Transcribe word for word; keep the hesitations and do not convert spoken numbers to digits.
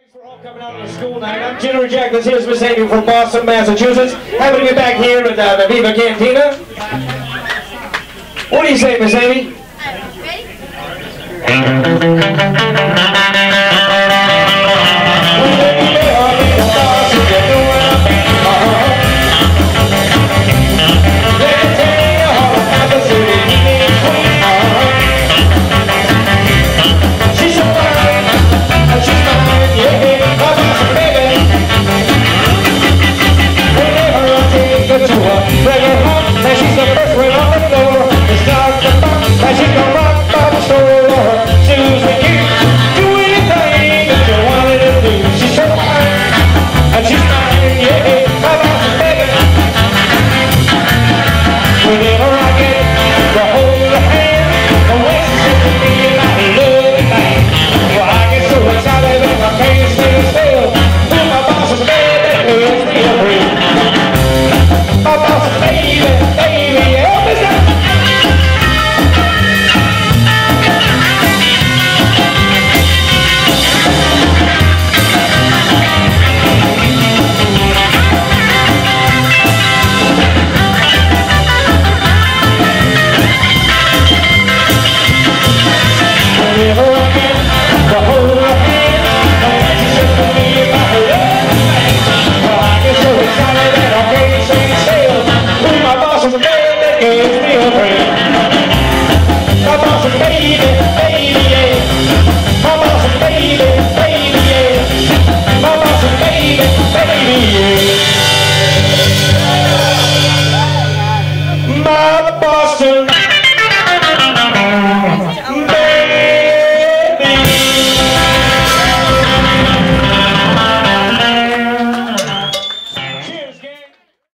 We're all coming out on a school night. I'm Jennifer Jack. This here's Miss Amy from Boston, Massachusetts. Happy to be back here at uh, the Viva Cantina. What do you say, Miss Amy? Ready?